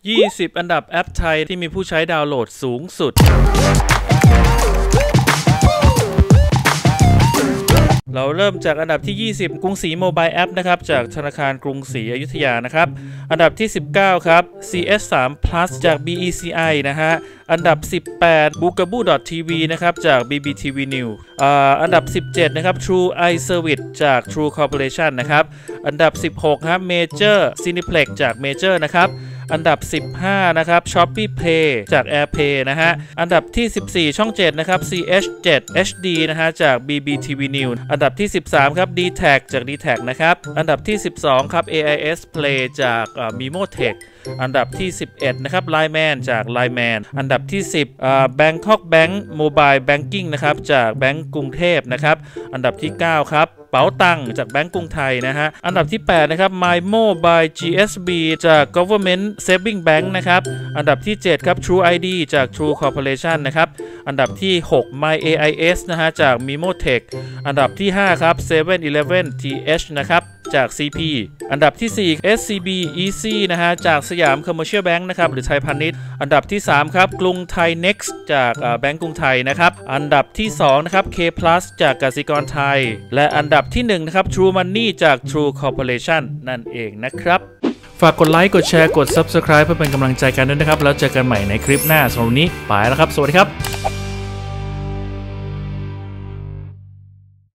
20 อันดับแอปไทยที่มีผู้ใช้ดาวน์โหลดสูงสุดเราเริ่มจากอันดับที่ 20 กรุงศรีโมบายแอปนะครับจากธนาคารกรุงศรีอยุธยานะครับอันดับที่ 19 ครับ CS3 Plus จาก BECI นะฮะอันดับ 18 Bugaboo.tv นะครับจาก BBTV News อันดับ 17 นะครับ True Eye Service จาก True Corporation นะครับอันดับ 16 ครับ Major Cineplex จาก Major นะครับอันดับ 15 นะครับ Shopee Pay จาก AirPay นะฮะอันดับที่ 14 ช่อง 7 นะครับ CH7 HD นะฮะจาก BBTV News อันดับที่ 13 ครับ DTAG จาก DTAG นะครับอันดับที่ 12 ครับ AIS Play จาก Mimotech อันดับที่ 11 นะครับ Lineman จาก Lineman อันดับที่ 10 Bangkok Bank Mobile Banking นะครับจากแบงก์กรุงเทพนะครับอันดับที่ 9 ครับเป๋าตังจากแบงก์กรุงไทยนะฮะอันดับที่ 8 นะครับ MyMo by GSB จาก Government Saving Bank นะครับอันดับที่ 7 ครับ True ID จาก True Corporation นะครับอันดับที่ 6 MyAIS นะฮะจาก Mimotech อันดับที่ 5 ครับ 7-Eleven TH นะครับจาก CP อันดับที่ 4 SCB Easy นะฮะจากสยาม Commercial Bank นะครับหรือไทยพาณิชย์อันดับที่ 3 ครับกรุงไทย Next จากแบงก์กรุงไทยนะครับอันดับที่ 2 นะครับ K Plus จากกสิกรไทยและอันดับที่ 1 นะครับ True Money จาก True Corporation นั่นเองนะครับฝากกดไลค์กดแชร์กด Subscribe เพื่อเป็นกำลังใจกันด้วยนะครับแล้วเจอกันใหม่ในคลิปหน้าสำหรับวันนี้ไปแล้วครับสวัสดีครับ